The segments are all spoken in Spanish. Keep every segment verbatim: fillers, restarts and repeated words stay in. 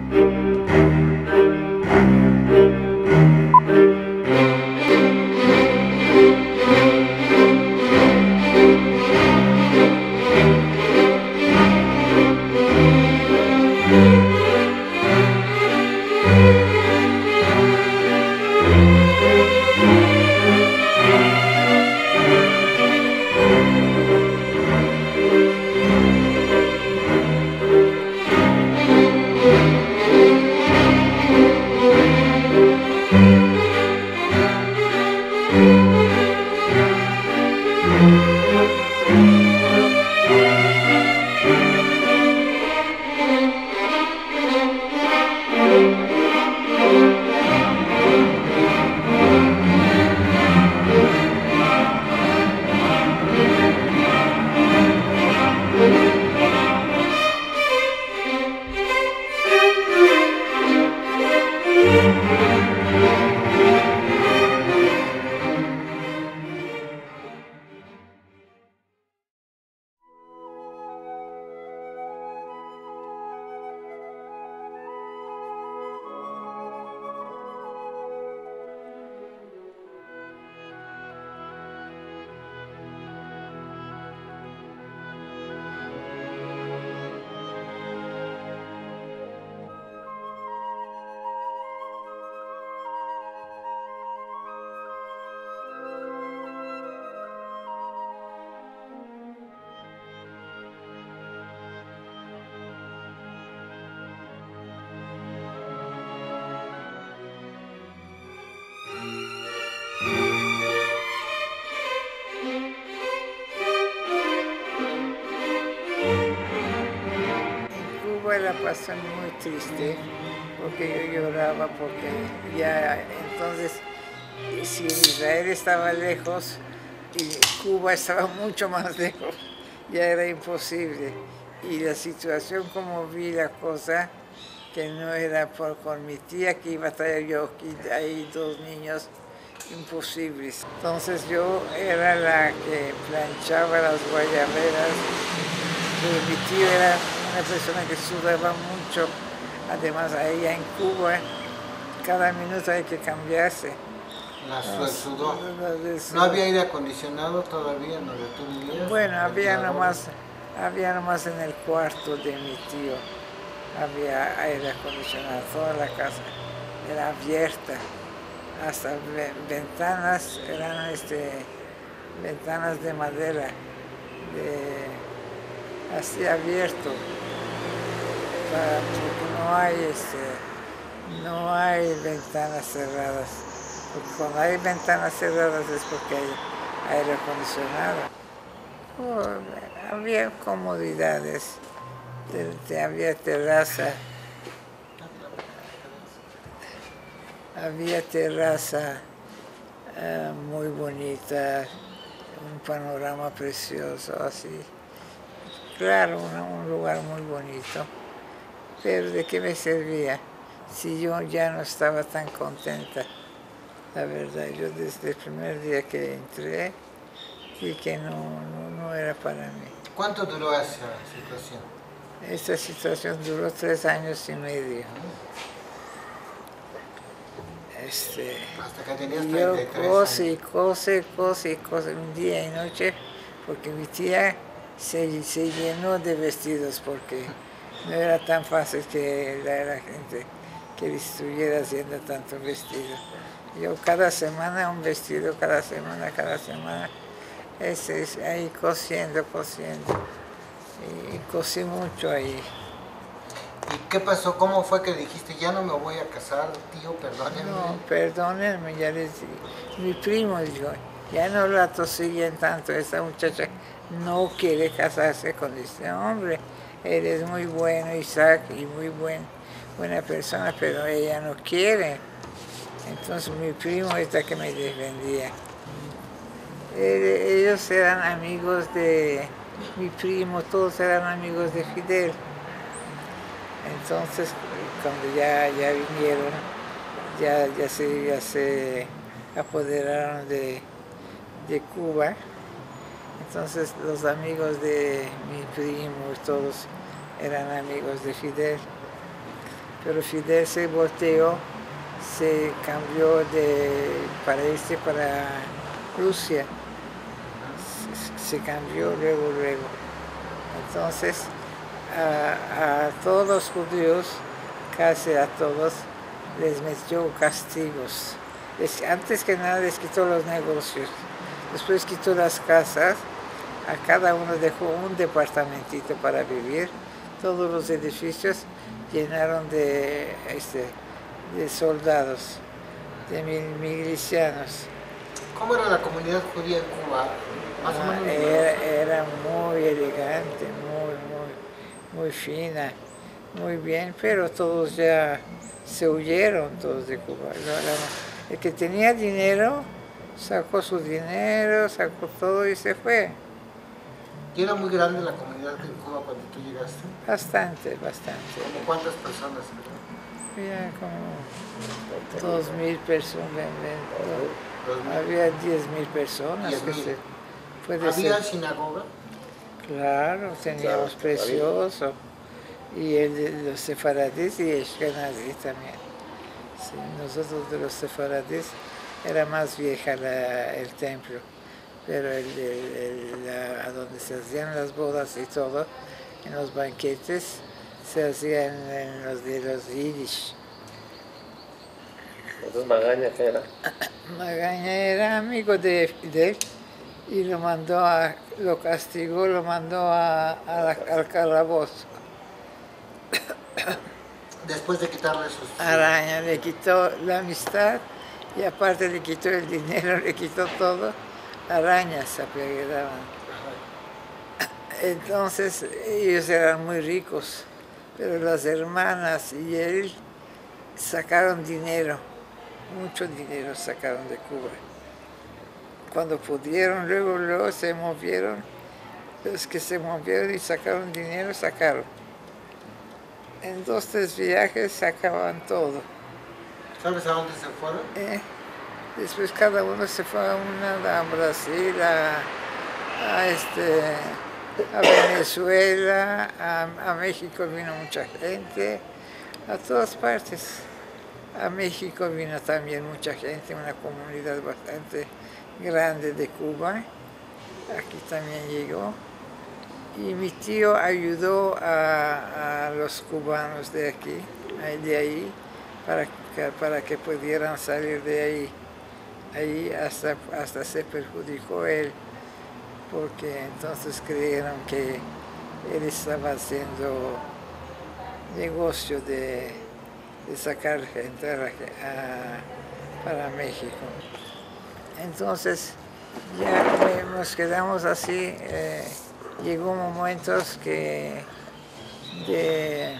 La pasé muy triste porque yo lloraba porque ya entonces si Israel estaba lejos y Cuba estaba mucho más lejos, ya era imposible. Y la situación como vi la cosa, que no era por con mi tía que iba a traer yo aquí, ahí dos niños imposibles. Entonces yo era la que planchaba las guayaberas, pero mi tío era una persona que sudaba mucho, además allá en Cuba cada minuto hay que cambiarse. La el sudor. ¿No había aire acondicionado todavía en donde tú vivías? Bueno, había nomás, había nomás en el cuarto de mi tío, había aire acondicionado, toda la casa era abierta, hasta ventanas eran este, ventanas de madera, de, así abierto. Para, porque no hay, este, no hay ventanas cerradas. Porque cuando hay ventanas cerradas es porque hay aire acondicionado. Oh, había comodidades, te, te, había terraza, había terraza uh, muy bonita, un panorama precioso, así. Claro, un, un lugar muy bonito. Pero ¿de qué me servía si yo ya no estaba tan contenta? La verdad, yo desde el primer día que entré vi que no, no, no era para mí. ¿Cuánto duró esa situación? Esta situación duró tres años y medio. Este, Hasta que tenías yo treinta y tres cose y años. cose, cose y cose, un día y noche, porque mi tía se, se llenó de vestidos, porque no era tan fácil que la, la gente que estuviera haciendo tanto vestido. Yo cada semana un vestido, cada semana, cada semana, es, es ahí cosiendo, cosiendo. Y, y cosí mucho ahí. ¿Y qué pasó? ¿Cómo fue que dijiste, ya no me voy a casar, tío, perdónenme? No, perdónenme, ya les digo. Mi primo dijo, ya no la tosiguen tanto, esta muchacha no quiere casarse con este hombre. Eres muy bueno, Isaac, y muy buen, buena persona, pero ella no quiere. Entonces mi primo es la que me defendía. Ellos eran amigos de mi primo, todos eran amigos de Fidel. Entonces, cuando ya, ya vinieron, ya, ya, se, ya se apoderaron de, de Cuba, entonces los amigos de mi primo, todos eran amigos de Fidel. pero Fidel se volteó, se cambió de, para irse para Rusia, se, se cambió luego, luego. Entonces, a, a todos los judíos, casi a todos, les metió castigos. Les, antes que nada les quitó los negocios, después quitó las casas, a cada uno dejó un departamentito para vivir, todos los edificios llenaron de, este, de soldados, de milicianos. ¿Cómo era la comunidad judía en Cuba? Más o menos. Era, era muy elegante, muy, muy, muy fina, muy bien, pero todos ya se huyeron todos de Cuba. El que tenía dinero sacó su dinero, sacó todo y se fue. ¿Y era muy grande la comunidad en Cuba cuando tú llegaste? Bastante, bastante. ¿Cómo cuántas personas? Había como dos mil personas. Había diez mil personas. diez mil. Que se, puede ¿Había ser. sinagoga? Claro, teníamos claro, precioso. Y el de los sefaradíes y Ashkenazí también. Sí, nosotros de los sefaradíes era más vieja la, el templo, pero el, el, el, la, a donde se hacían las bodas y todo, en los banquetes, se hacían en los de los yiddish. Entonces Magaña, ¿qué era? Magaña era amigo de Fidel y lo mandó a, lo castigó, lo mandó a, a la, al calabozo. Después de quitarle sus... Araña le quitó la amistad y aparte le quitó el dinero, le quitó todo. Arañas se apellidaban. Entonces ellos eran muy ricos, pero las hermanas y él sacaron dinero, mucho dinero sacaron de Cuba. Cuando pudieron, luego, luego se movieron, los que se movieron y sacaron dinero, sacaron. En dos, tres viajes sacaban todo. ¿Sabes a dónde se fueron? Eh, después cada uno se fue a, una, a Brasil, a, a, este, a Venezuela, a, a México vino mucha gente, a todas partes. A México vino también mucha gente, una comunidad bastante grande de Cuba. Aquí también llegó. Y mi tío ayudó a, a los cubanos de aquí, de ahí, para que, para que pudieran salir de ahí. Ahí hasta, hasta se perjudicó él, porque entonces creyeron que él estaba haciendo negocio de, de sacar gente a, a, para México. Entonces ya nos quedamos así. Eh, Llegó momentos que de,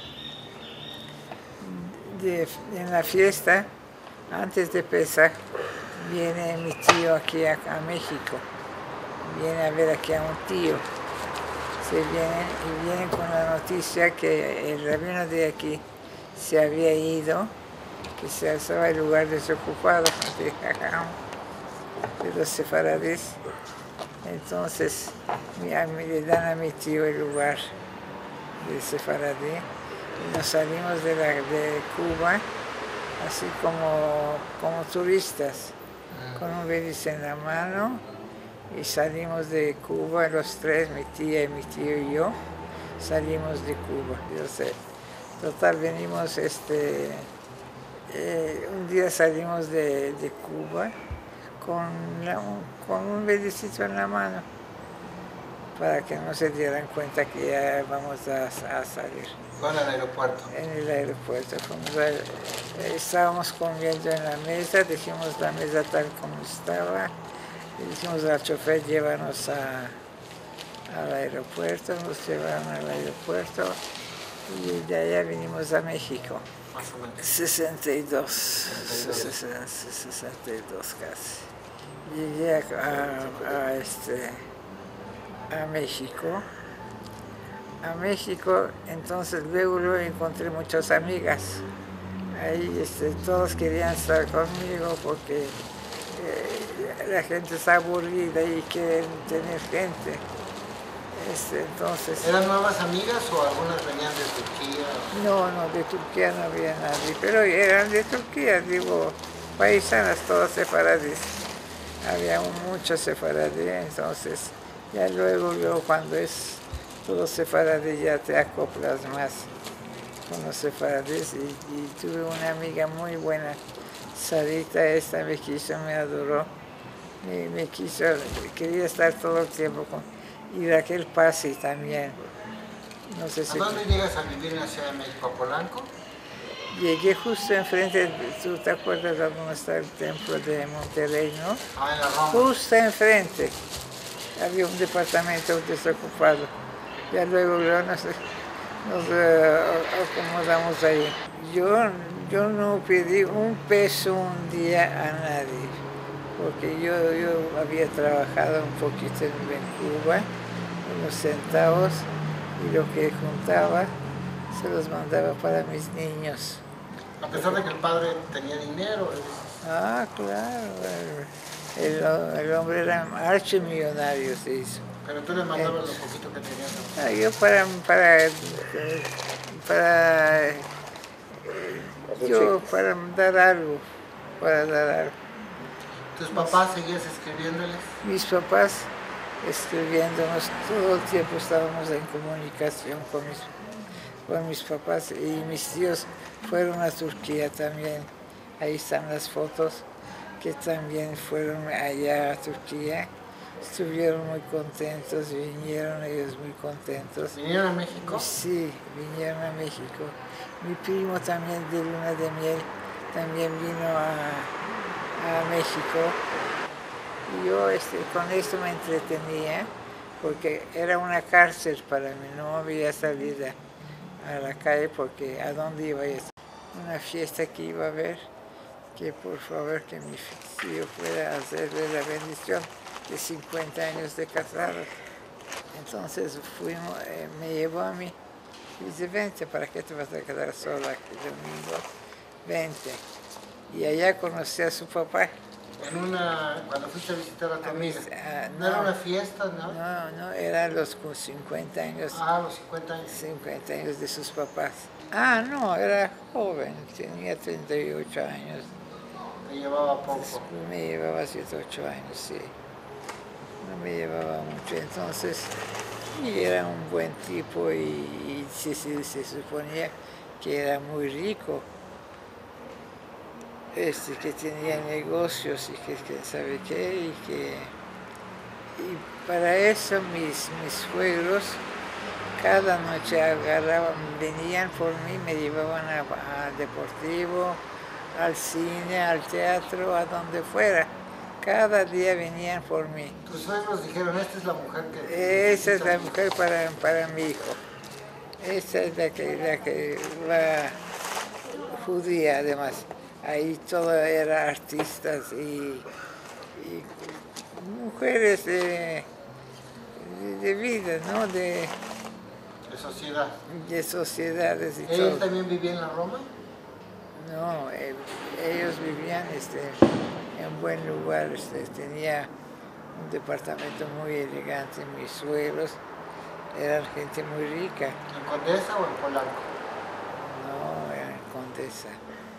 de, en la fiesta, antes de Pesaj, viene mi tío aquí a, a México, viene a ver aquí a un tío. Se vienen y vienen con la noticia que el rabino de aquí se había ido, que se estaba el lugar desocupado de Jajam, de los sefaradíes. Entonces le dan a mi tío el lugar de sefaradí y nos salimos de, la, de Cuba así como, como turistas, con un bélice en la mano, y salimos de Cuba los tres, mi tía y mi tío y yo, salimos de Cuba. Yo sé, total venimos, este, eh, un día salimos de, de Cuba con, la, un, con un bélicito en la mano, para que no se dieran cuenta que ya vamos a, a salir. ¿Van al aeropuerto? En el aeropuerto. A, estábamos comiendo en la mesa, dijimos la mesa tal como estaba, y dijimos al chofer, llévanos a, al aeropuerto, nos llevaron al aeropuerto, y de allá vinimos a México. Más o menos. sesenta y dos, sesenta y dos casi. Llegué a, a, a, este, a México. A México, entonces luego, luego encontré muchas amigas. Ahí este, todos querían estar conmigo porque eh, la gente está aburrida y quieren tener gente. Este, entonces, ¿Eran nuevas amigas o algunas venían de Turquía? no, no, de Turquía no había nadie, pero eran de Turquía, digo, paisanas, todas sefaradíes. Había muchos sefaradíes, entonces ya luego, luego cuando es todo sefaradí ya te acoplas más con los sefaradíes y, y tuve una amiga muy buena, Sarita, esta me quiso, me adoró, me, me quiso, quería estar todo el tiempo con, y Raquel Pasi también. No sé si ¿A dónde llegas a vivir en la Ciudad de México? ¿A Polanco? Llegué justo enfrente, tú te acuerdas de dónde está el templo de Monterrey, ¿no? Ah, en la Roma. Justo enfrente había un departamento desocupado. Ya luego, luego nos, nos uh, acomodamos ahí. Yo, yo no pedí un peso un día a nadie, porque yo, yo había trabajado un poquito en Cuba, unos centavos, y lo que juntaba se los mandaba para mis niños. A pesar de que el padre tenía dinero. Ah, claro. El, el hombre era archimillonario, se hizo. Pero tú le mandabas lo poquito que tenías. Ah, yo para, para, para, yo para dar algo, para dar algo. ¿Tus papás seguías escribiéndoles? Mis papás escribiéndonos, todo el tiempo estábamos en comunicación con mis, con mis papás, y mis tíos fueron a Turquía también. Ahí están las fotos, que también fueron allá a Turquía. Estuvieron muy contentos, vinieron ellos muy contentos. ¿Vinieron a México? Sí, vinieron a México. Mi primo también de luna de miel también vino a, a México. Y yo este, con esto me entretenía, porque era una cárcel para mí, no había salida a la calle, porque ¿a dónde iba a ir? Una fiesta que iba a haber, que por favor que mi tío fuera a hacerle la bendición de cincuenta años de casados. Entonces fuimos, eh, me llevó a mí y dice, vente, ¿para qué te vas a quedar sola aquí domingo? Vente. Y allá conocí a su papá. En una, cuando fuiste a visitar a tu A mis, amiga. uh, ¿No, no era una fiesta, no? No, no, eran los cincuenta años. Ah, los cincuenta años. cincuenta años de sus papás. Ah, no, era joven, tenía treinta y ocho años. Me llevaba poco. Me llevaba siete, ocho años, sí. No me llevaba mucho, entonces, y era un buen tipo, y, y se, se, se suponía que era muy rico, este, que tenía negocios y que, que sabe qué, y que y para eso mis, mis suegros cada noche agarraban, venían por mí, me llevaban al deportivo, al cine, al teatro, a donde fuera. Cada día venían por mí. Tus suegros dijeron, esta es la mujer que... Esa es la mujer para, para mi hijo. Esa es la que, la que va judía, además. Ahí todo era artistas y, y mujeres de, de, de vida, ¿no? De, de sociedad. De sociedades y ¿Él todo. también vivía en la Roma? No, eh, ellos vivían este, en un buen lugar, este, tenía un departamento muy elegante, mis suegros eran gente muy rica. ¿En Condesa o en Polanco? No, en Condesa,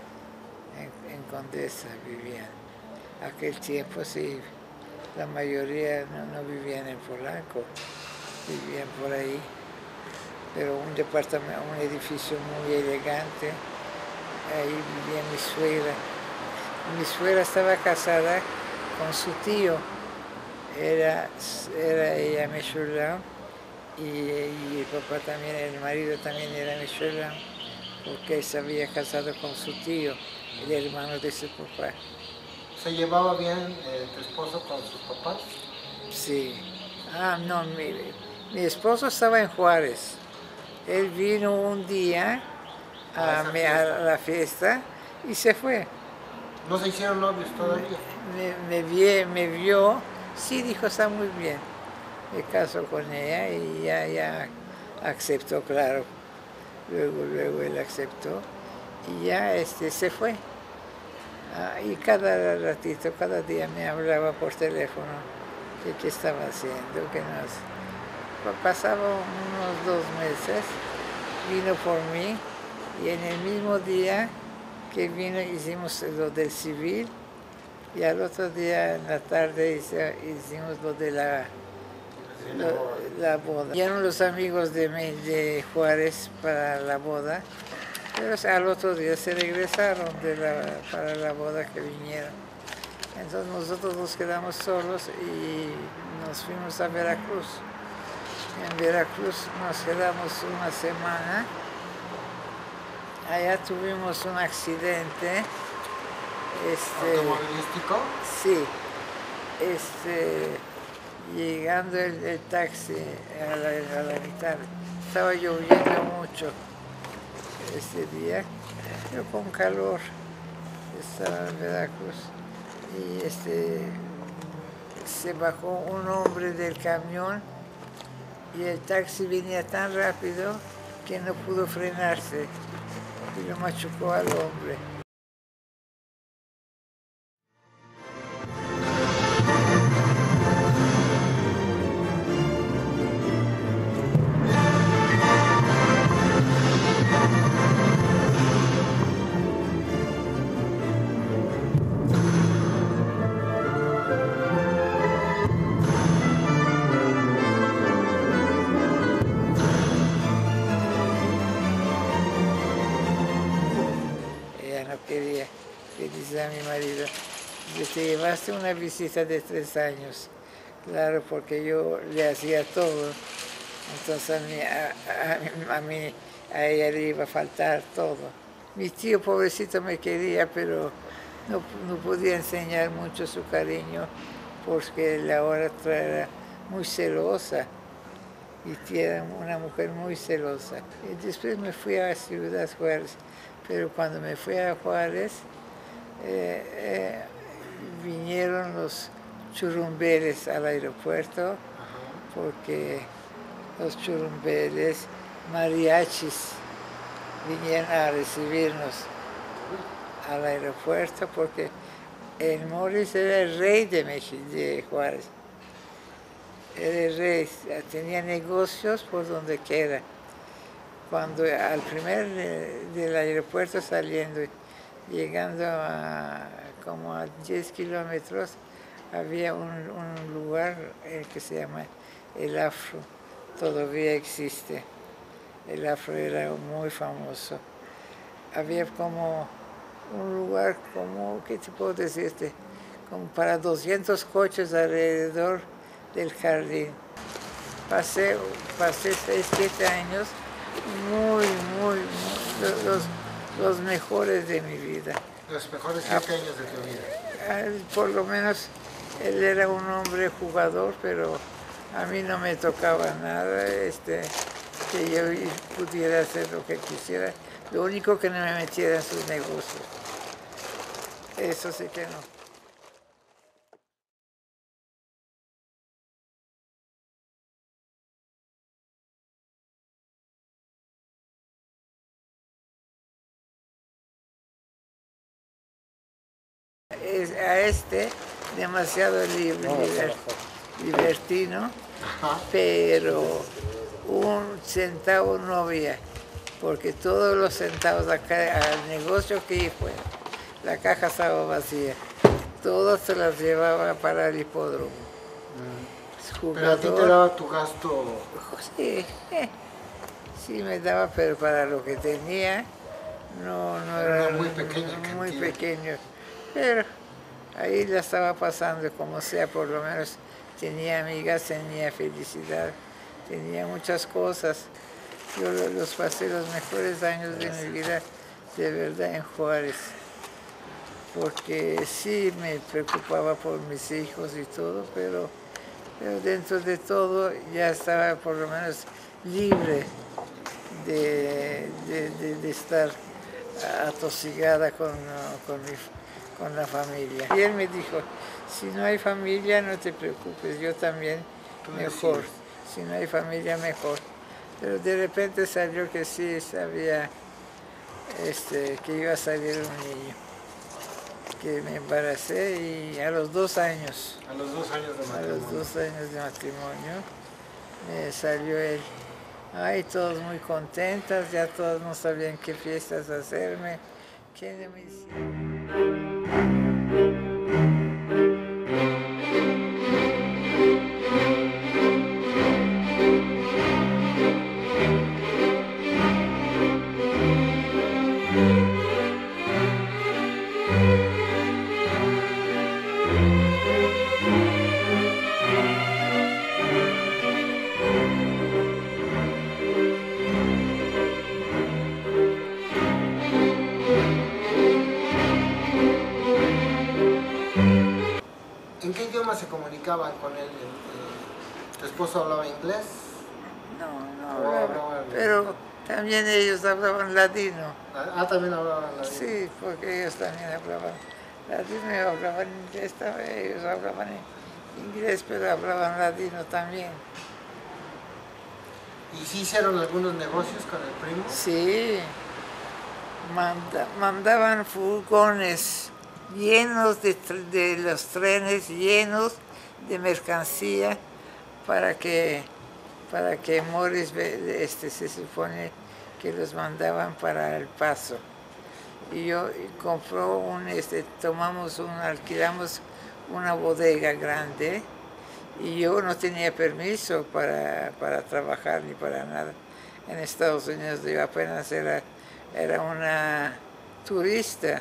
en, en Condesa vivían. Aquel tiempo sí, la mayoría no, no vivían en Polanco, vivían por ahí, pero un departamento, un edificio muy elegante. Ahí vivía mi suegra. Mi suegra estaba casada con su tío. Era, era ella Meshulam y, y el papá también, el marido también era Meshulam, porque se había casado con su tío, el hermano de su papá. ¿Se llevaba bien eh, tu esposo con sus papás? Sí. Ah, no, mi, mi esposo estaba en Juárez. Él vino un día A, me, a la fiesta y se fue. ¿No se hicieron novios todavía? Me, me, vi, me vio, sí, dijo, está muy bien. Me casó con ella y ya, ya aceptó, claro. Luego, luego él aceptó y ya este, se fue. Ah, y cada ratito, cada día me hablaba por teléfono que qué estaba haciendo, que no. pasaba unos dos meses, vino por mí y en el mismo día que vino hicimos lo del civil y al otro día en la tarde hicimos lo de la, lo, la boda. Vinieron los amigos de, de Juárez para la boda, pero al otro día se regresaron de la, para la boda que vinieron. Entonces nosotros nos quedamos solos y nos fuimos a Veracruz. En Veracruz nos quedamos una semana. Allá tuvimos un accidente. Este, ¿Automovilístico? Sí. Este, llegando el, el taxi a la, a la mitad, estaba lloviendo mucho este día, pero con calor. Estaba en Veracruz. Y este, se bajó un hombre del camión y el taxi venía tan rápido que no pudo frenarse y lo machucó al hombre. Quería, que dice a mi marido, te llevaste una visita de tres años, claro, porque yo le hacía todo, entonces a mí, a, a, a mí, a ella le iba a faltar todo. Mi tío pobrecito me quería, pero no, no podía enseñar mucho su cariño, porque la otra era muy celosa, y era una mujer muy celosa. Y después me fui a Ciudad Juárez. Pero cuando me fui a Juárez, eh, eh, vinieron los churumbeles al aeropuerto, porque los churumbeles, mariachis, vinieron a recibirnos al aeropuerto, porque el Morris era el rey de, México, de Juárez. Era el rey, tenía negocios por donde quiera. Cuando al primer del aeropuerto saliendo, llegando a como a diez kilómetros, había un, un lugar que se llama El Afro, todavía existe. El Afro era muy famoso. Había como un lugar, como, ¿qué te puedo decirte? Como para doscientos coches alrededor del jardín. Pasé, pasé seis, siete años. Muy, muy, muy los, los mejores de mi vida. Los mejores siete años de tu vida. Por lo menos él era un hombre jugador, pero a mí no me tocaba nada, este, que yo pudiera hacer lo que quisiera. Lo único que no me metiera en sus negocios. Eso sí que no. Es a este demasiado libre, liber, libertino, Ajá. pero un centavo no había, porque todos los centavos acá al negocio que fue, la caja estaba vacía, todos se las llevaba para el hipódromo. Mm. Jugador, ¿pero a ti te daba tu gasto? Sí, eh, sí me daba, pero para lo que tenía no, no era, era muy pequeño. Muy pequeño. Pero ahí la estaba pasando como sea, por lo menos tenía amigas, tenía felicidad, tenía muchas cosas. Yo los pasé los mejores años de mi vida, de verdad, en Juárez, porque sí me preocupaba por mis hijos y todo, pero, pero dentro de todo ya estaba por lo menos libre de, de, de, de estar atosigada con, con mi con la familia. Y él me dijo, si no hay familia no te preocupes, yo también mejor, si no hay familia mejor. Pero de repente salió que sí sabía este, que iba a salir un niño, que me embaracé y a los dos años. A los dos años de matrimonio. A los dos años de matrimonio, me salió él. Ay, todos muy contentas, ya todos no sabían qué fiestas hacerme, qué me hicieron. ¿En qué idioma se comunicaban con él? ¿Tu esposo hablaba inglés? No, no hablaba, pero también ellos hablaban ladino. Ah, también hablaban ladino. Sí, porque ellos también hablaban ladino, ellos hablaban inglés, ellos hablaban inglés, pero hablaban ladino también. ¿Y sí hicieron algunos negocios con el primo? Sí, Manda, mandaban furgones llenos de, de los trenes, llenos de mercancía para que, para que Morris, este, se supone que los mandaban para El Paso. Y yo compró un, este, tomamos un, alquilamos una bodega grande y yo no tenía permiso para, para trabajar ni para nada en Estados Unidos. Yo apenas era, era una turista.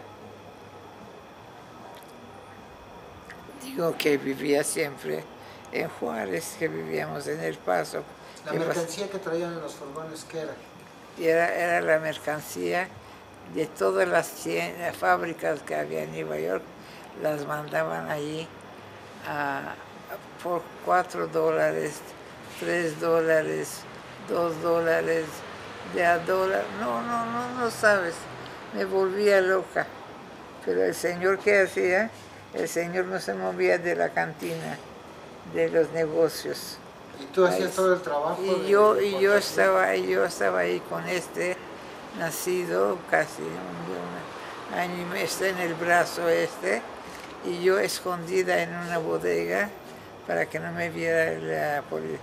Digo que vivía siempre en Juárez, que vivíamos en El Paso. ¿La mercancía que traían en los furgones qué era? Era, era la mercancía de todas las fábricas que había en Nueva York, las mandaban allí a, a, por cuatro dólares, tres dólares, dos dólares, de a dólar. No, no, no, no sabes, me volvía loca. Pero el señor, ¿qué hacía? El señor no se movía de la cantina, de los negocios. ¿Y tú hacías todo el trabajo? Y de, yo, de y yo, estaba, yo estaba ahí con este nacido, casi un, un año y medio, está en el brazo este, y yo escondida en una bodega para que no me viera la,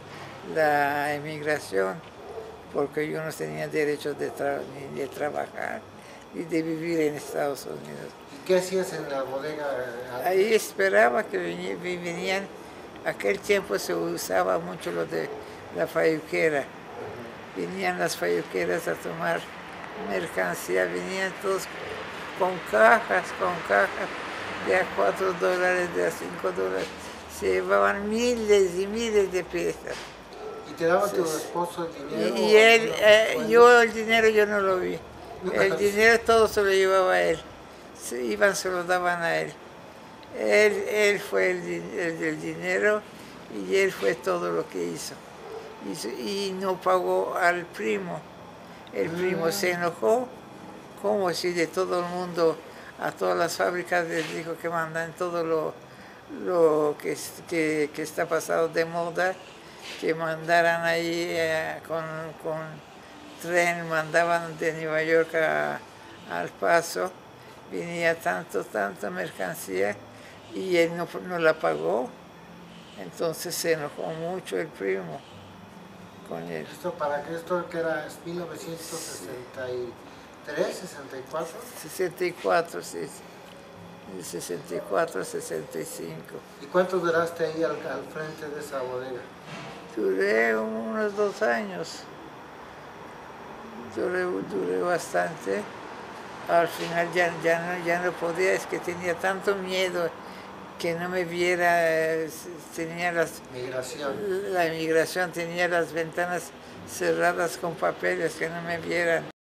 la emigración, porque yo no tenía derecho de tra ni de trabajar ni de vivir en Estados Unidos. ¿Y qué hacías en la bodega? Ahí esperaba que vinieran. Aquel tiempo se usaba mucho lo de la falluquera. Venían las falluqueras a tomar mercancía, venían todos con cajas, con cajas de a cuatro dólares, de a cinco dólares. Se llevaban miles y miles de piezas. ¿Y te daba tu esposo el dinero? Y, y él, no, eh, yo el dinero yo no lo vi. El dinero todo se lo llevaba a él. Se iban, se lo daban a él. Él, él fue el, el del dinero y él fue todo lo que hizo. hizo y no pagó al primo. El primo se enojó, como si de todo el mundo, a todas las fábricas les dijo que mandan todo lo, lo que, que, que está pasado de moda, que mandaran ahí eh, con, con tren, mandaban de Nueva York a, al Paso, venía tanto, tanta mercancía, y él no, no la pagó, entonces se enojó mucho el primo con él. ¿Esto para qué? ¿Esto que era mil novecientos sesenta y tres, sesenta y cuatro? sesenta y cuatro, sí, sesenta y cuatro, sesenta y cinco. ¿Y cuánto duraste ahí al, al frente de esa bodega? Duré unos dos años, duré, duré bastante. Al final ya, ya, no, ya no podía, es que tenía tanto miedo que no me viera, tenía las, migración. la migración, tenía las ventanas cerradas con papeles, que no me vieran.